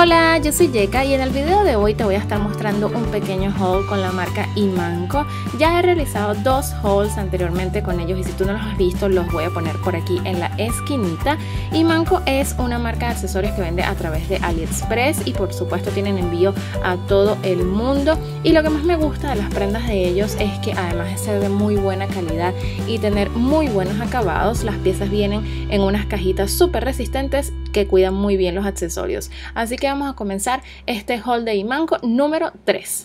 Hola, yo soy Yeka y en el video de hoy te voy a estar mostrando un pequeño haul con la marca Imanco. Ya he realizado dos hauls anteriormente con ellos y si tú no los has visto los voy a poner por aquí en la esquinita. Imanco es una marca de accesorios que vende a través de AliExpress y por supuesto tienen envío a todo el mundo. Y lo que más me gusta de las prendas de ellos es que además de ser de muy buena calidad y tener muy buenos acabados, las piezas vienen en unas cajitas súper resistentes que cuidan muy bien los accesorios. Así que vamos a comenzar este haul de Imanco número 3.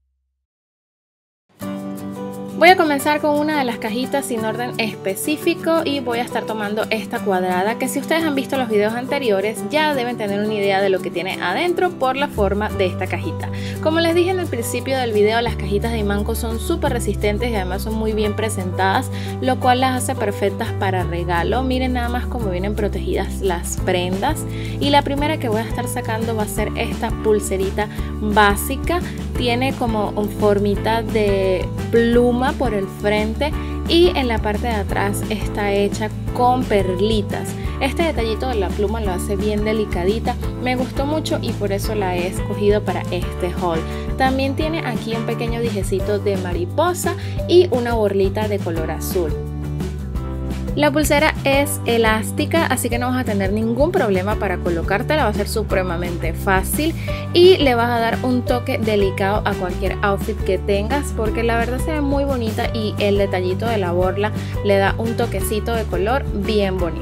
Voy a comenzar con una de las cajitas sin orden específico y voy a estar tomando esta cuadrada que si ustedes han visto los videos anteriores ya deben tener una idea de lo que tiene adentro por la forma de esta cajita. Como les dije en el principio del video, las cajitas de Imanco son súper resistentes y además son muy bien presentadas, lo cual las hace perfectas para regalo. Miren nada más cómo vienen protegidas las prendas y la primera que voy a estar sacando va a ser esta pulserita básica. Tiene como un formita de pluma por el frente y en la parte de atrás está hecha con perlitas. Este detallito de la pluma lo hace bien delicadita, me gustó mucho y por eso la he escogido para este haul. También tiene aquí un pequeño dijecito de mariposa y una borlita de color azul. La pulsera es elástica, así que no vas a tener ningún problema para colocártela, va a ser supremamente fácil y le vas a dar un toque delicado a cualquier outfit que tengas porque la verdad se ve muy bonita y el detallito de la borla le da un toquecito de color bien bonito.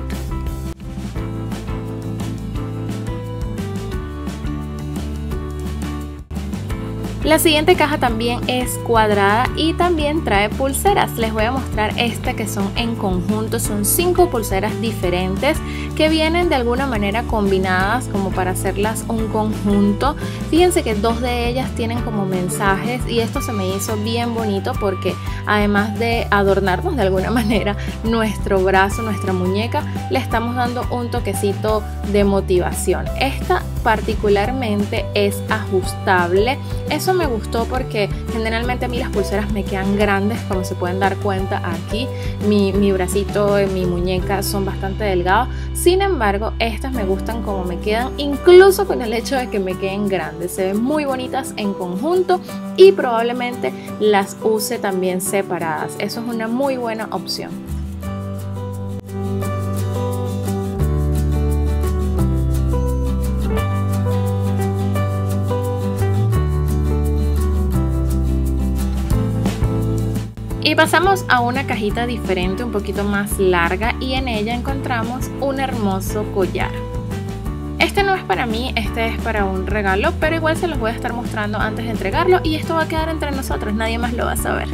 La siguiente caja también es cuadrada y también trae pulseras. Les voy a mostrar esta que son en conjunto. Son 5 pulseras diferentes que vienen de alguna manera combinadas como para hacerlas un conjunto. Fíjense que 2 de ellas tienen como mensajes y esto se me hizo bien bonito porque además de adornarnos de alguna manera nuestro brazo, nuestra muñeca, le estamos dando un toquecito de motivación. Esta particularmente es ajustable. Eso me gustó porque generalmente a mí las pulseras me quedan grandes, como se pueden dar cuenta aquí. Mi bracito y mi muñeca son bastante delgados. Sin embargo, estas me gustan como me quedan, incluso con el hecho de que me queden grandes. Se ven muy bonitas en conjunto y probablemente las use también separadas. Eso es una muy buena opción. Y pasamos a una cajita diferente, un poquito más larga y en ella encontramos un hermoso collar. Este no es para mí, este es para un regalo, pero igual se los voy a estar mostrando antes de entregarlo y esto va a quedar entre nosotros, nadie más lo va a saber.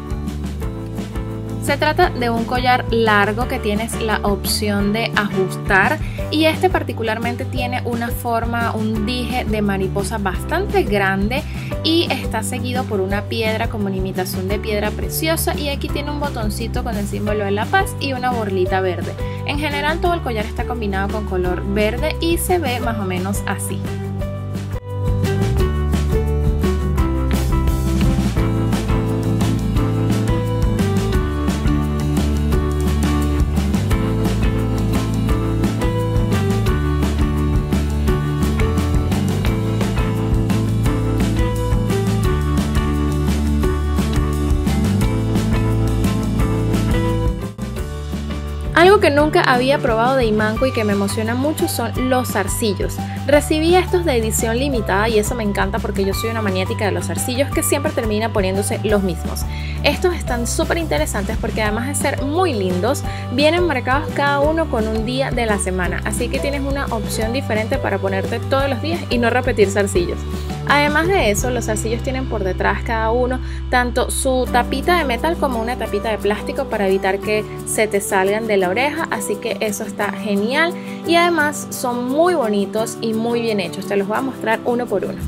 Se trata de un collar largo que tienes la opción de ajustar y este particularmente tiene una forma, un dije de mariposa bastante grande y está seguido por una piedra como una imitación de piedra preciosa y aquí tiene un botoncito con el símbolo de la paz y una borlita verde. En general todo el collar está combinado con color verde y se ve más o menos así. Algo que nunca había probado de Imanco y que me emociona mucho son los zarcillos. Recibí estos de edición limitada y eso me encanta porque yo soy una maniática de los zarcillos que siempre termina poniéndose los mismos. Estos están súper interesantes porque además de ser muy lindos, vienen marcados cada uno con un día de la semana. Así que tienes una opción diferente para ponerte todos los días y no repetir zarcillos. Además de eso, los zarcillos tienen por detrás cada uno tanto su tapita de metal como una tapita de plástico para evitar que se te salgan de la oreja, así que eso está genial y además son muy bonitos y muy bien hechos. Te los voy a mostrar uno por uno.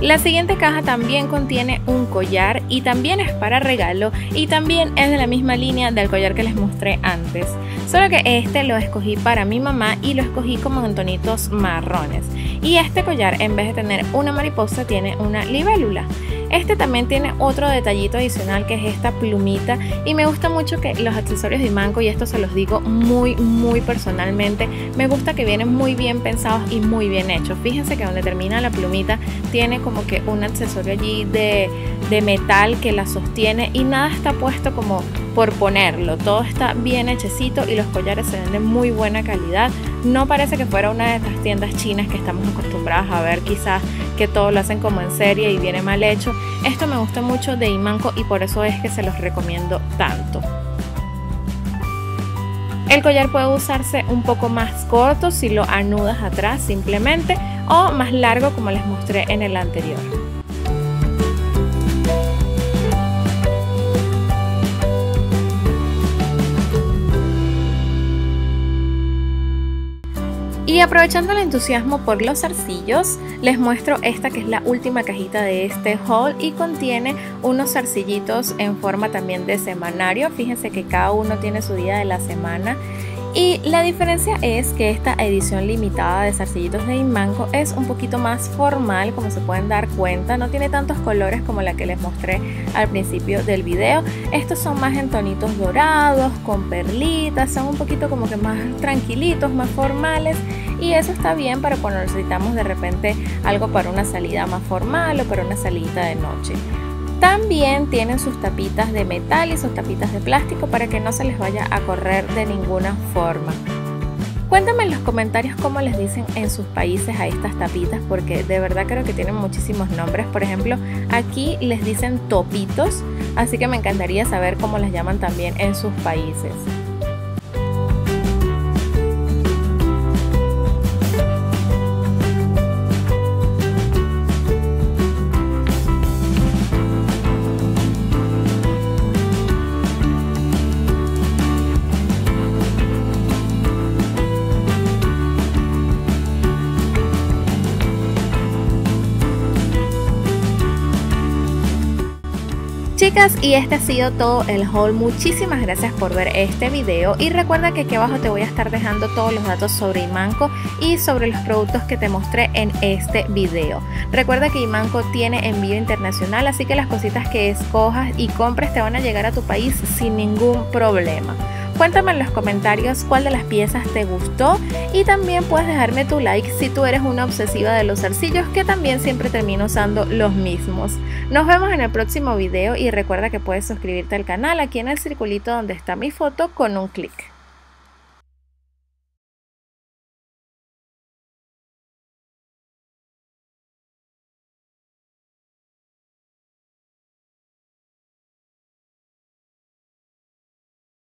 La siguiente caja también contiene un collar y también es para regalo y también es de la misma línea del collar que les mostré antes, solo que este lo escogí para mi mamá y lo escogí como en tonitos marrones, y este collar en vez de tener una mariposa tiene una libélula. Este también tiene otro detallito adicional que es esta plumita, y me gusta mucho que los accesorios de Imanco, y esto se los digo muy personalmente, me gusta que vienen muy bien pensados y muy bien hechos. Fíjense que donde termina la plumita tiene como que un accesorio allí de metal que la sostiene, y nada está puesto como por ponerlo, todo está bien hechecito y los collares se ven de muy buena calidad. No parece que fuera una de estas tiendas chinas que estamos acostumbradas a ver, quizás que todo lo hacen como en serie y viene mal hecho. Esto me gusta mucho de Imanco y por eso es que se los recomiendo tanto. El collar puede usarse un poco más corto si lo anudas atrás simplemente, o más largo como les mostré en el anterior. Y aprovechando el entusiasmo por los zarcillos, les muestro esta que es la última cajita de este haul y contiene unos zarcillitos en forma también de semanario. Fíjense que cada uno tiene su día de la semana. Y la diferencia es que esta edición limitada de zarcillitos de Imanco es un poquito más formal, como se pueden dar cuenta. No tiene tantos colores como la que les mostré al principio del video. Estos son más en tonitos dorados, con perlitas, son un poquito como que más tranquilitos, más formales. Y eso está bien para cuando necesitamos de repente algo para una salida más formal o para una salida de noche. También tienen sus tapitas de metal y sus tapitas de plástico para que no se les vaya a correr de ninguna forma. Cuéntame en los comentarios cómo les dicen en sus países a estas tapitas, porque de verdad creo que tienen muchísimos nombres. Por ejemplo, aquí les dicen topitos, así que me encantaría saber cómo las llaman también en sus países. Chicas, y este ha sido todo el haul. Muchísimas gracias por ver este video y recuerda que aquí abajo te voy a estar dejando todos los datos sobre Imanco y sobre los productos que te mostré en este video. Recuerda que Imanco tiene envío internacional, así que las cositas que escojas y compres te van a llegar a tu país sin ningún problema. Cuéntame en los comentarios cuál de las piezas te gustó y también puedes dejarme tu like si tú eres una obsesiva de los zarcillos, que también siempre termino usando los mismos. Nos vemos en el próximo video y recuerda que puedes suscribirte al canal aquí en el circulito donde está mi foto con un clic.